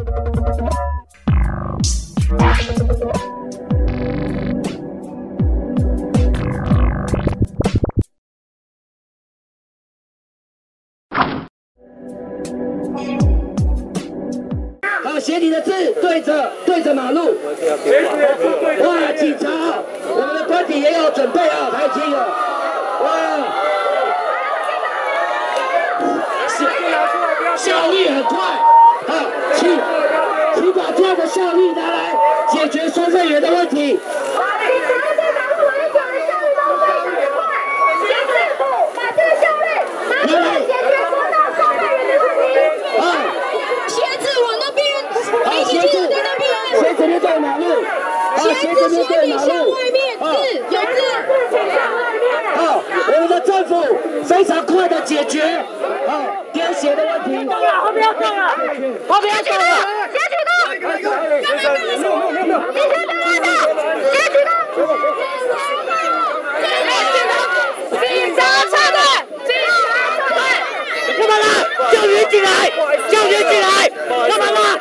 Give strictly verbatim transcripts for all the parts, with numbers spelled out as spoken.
好，写你的字对着对着马路。哇，警察，我们的官邸也有准备啊，来听哦。哇，效率很快。好，请请把这样的效率拿来解决收费员的问题。 鞋子在那边，鞋子面对马路，鞋子面对马路，外面字有字。好，我们的政府非常快的解决好癫痫的问题。够了，后面要够了，后面要够了。下去呢？没有没有没有，你先等等，下去呢？警察撤退，警察撤退。干嘛啦？叫人进来，叫人进来，干嘛啦？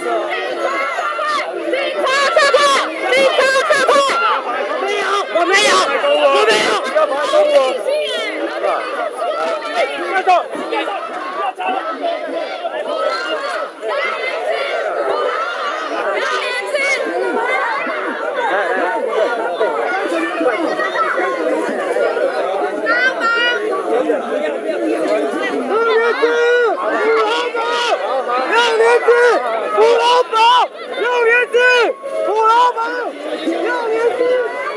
我没有，我没有。要把中国。别动！别动！六年制，胡老板！六年制，胡老板！六年制。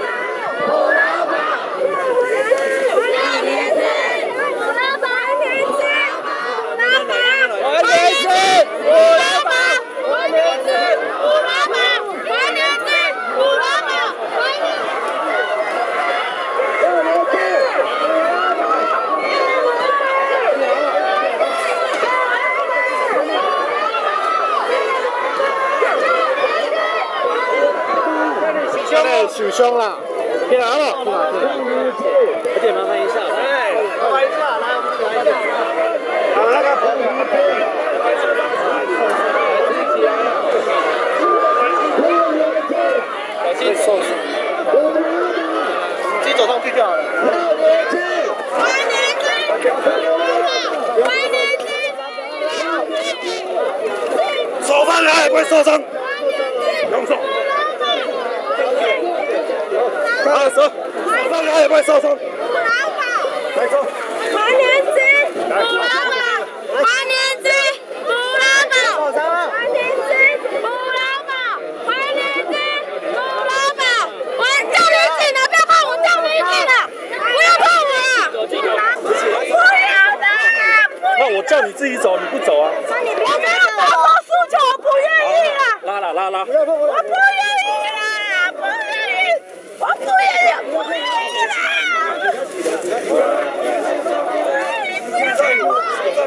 受伤了，进来了，进来，有点麻烦一下，哎，麻烦一下，来，我们来一下，好，那个，小心受伤，自己走上去就好了。快点追！快点追！手放开，不会受伤。用手。 啊，手，手放开也不会受伤。胡老板，来走。华年子，胡老板，华年子，胡老板，华年子，胡老板，华年子，胡老板，我叫你进来，不要碰我，叫你进来，不要碰我。不要的， 那我叫你自己走，你不走啊？ 那你不要没有达到诉求，我不愿意了。 拉啦拉拉。 我不愿意啦，不愿意。 我不愿意，不愿意啦！你不要害我！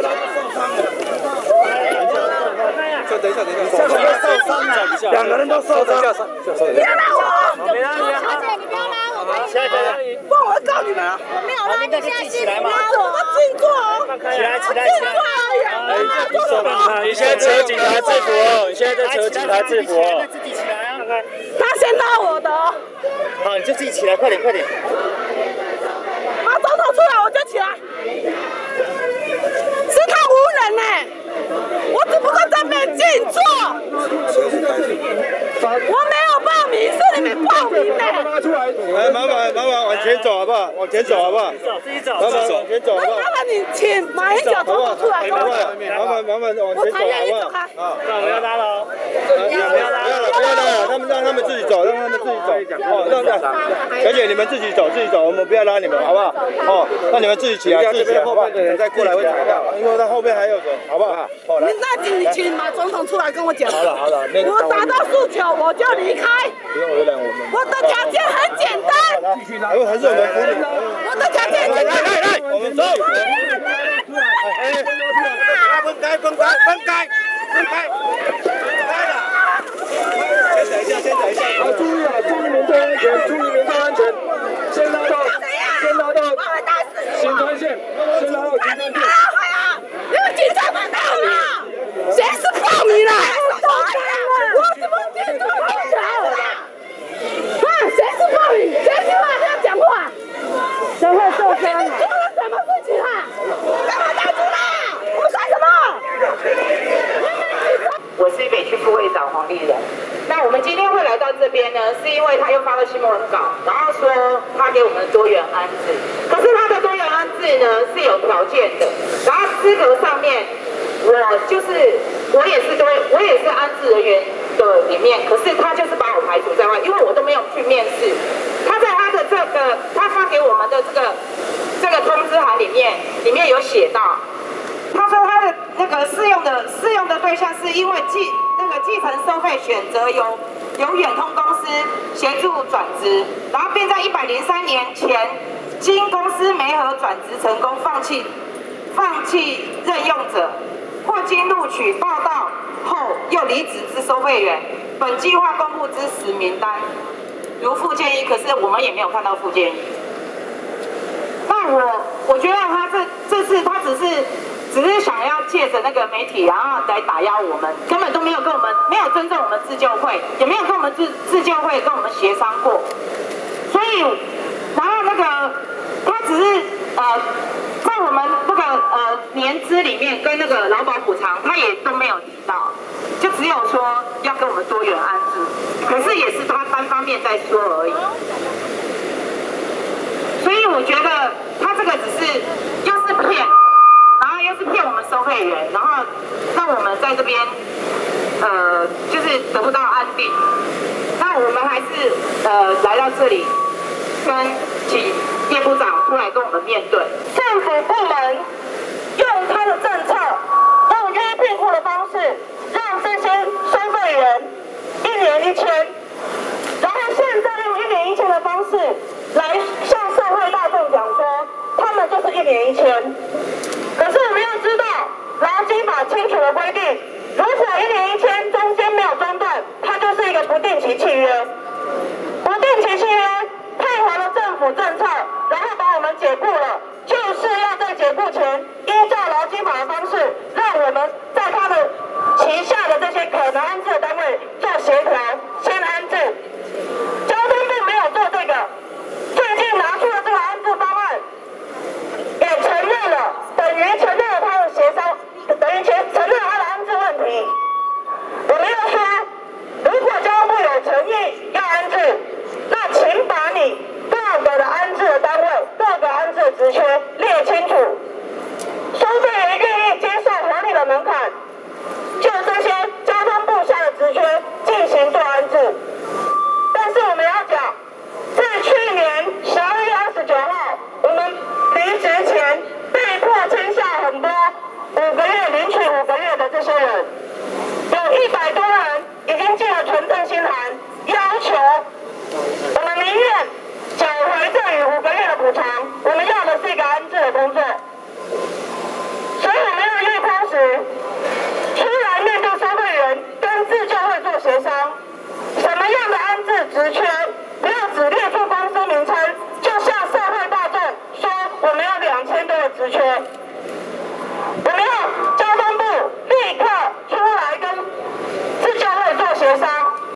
再等一下，等一下，受伤了，两个人都受伤。 不要拉我！ 别拉，别拉！ 小姐，你不要拉我！ 起来，起来！ 不，我会告你们啊！我没有拉，你现在起来嘛！我静坐哦！ 起来，起来，起来！ 哎， 你手放开！你现在扯警察制服哦！你现在在扯警察制服哦！自己起来啊！ 他先拉我的哦！ 好，你就自己起来，快点，快点！ 把总统出来，我就起来。是他无人呢、欸，我只不过在那边静坐。我没有报名，是你们报名的、欸。 拉出来！来，麻烦麻烦往前走好不好？往前走好不好？ 自己走， 麻烦往前走好不好？ 麻烦你请马英九总统出来跟我讲。 麻烦麻烦往前走好不好？ 好， 那我们要拉了哦。 不要拉了，不要拉了，他们让他们自己走，让他们自己走。哦，让让，小姐你们自己走，自己走，我们不要拉你们，好不好？哦，那你们自己起来，自己起来，后面的人再过来会踩到，因为他后面还有人，好不好？好，来。 那请你请马总统出来跟我讲。 好了好了，那个我达到诉求我就离开。 不用为难我们。 我的条件很简单。 继续拉，因为还是我们服务。 我的条件很简单。 来来来，我们走。分开分开分开分开。先等一下，先等一下。啊，注意啊，注意民众安全，注意民众安全。先拉到，先拉到新川线，先拉到新川线。 你们警察快到了！谁是报名了？ 司北区副会长黄丽人。那我们今天会来到这边呢，是因为他又发了新闻稿，然后说他给我们多元安置，可是他的多元安置呢是有条件的，然后资格上面，我就是我也是多我也是安置人员的里面，可是他就是把我排除在外，因为我都没有去面试。他在他的这个他发给我们的这个这个通知函里面，里面有写到。他说他的那个适用的适用的对象是因为继那个继承收费选择由由远通公司协助转职，然后并在一百零三年前经公司媒合转职成功放弃放弃任用者，或经录取报道后又离职之收费员，本计划公布之实名单如附件一，可是我们也没有看到附件一。那我我觉得他这这次他只是。只是想要借着那个媒体，然后来打压我们，根本都没有跟我们没有尊重我们自救会，也没有跟我们自自救会跟我们协商过。所以，然后那个他只是呃，在我们那个呃年资里面跟那个劳保补偿，他也都没有提到，就只有说要跟我们多元安置，可是也是他单方面在说而已。所以我觉得他这个只是又是骗。然后又是骗我们收费员，然后让我们在这边，呃，就是得不到安定。那我们还是呃来到这里，跟请叶部长出来跟我们面对。 政府部门用他的政策，用约聘户的方式，让这些收费员一年一千，然后现在用一年一千的方式来向社会大众讲说，他们就是一年一千。可是我们要知道，劳基法清楚的规定，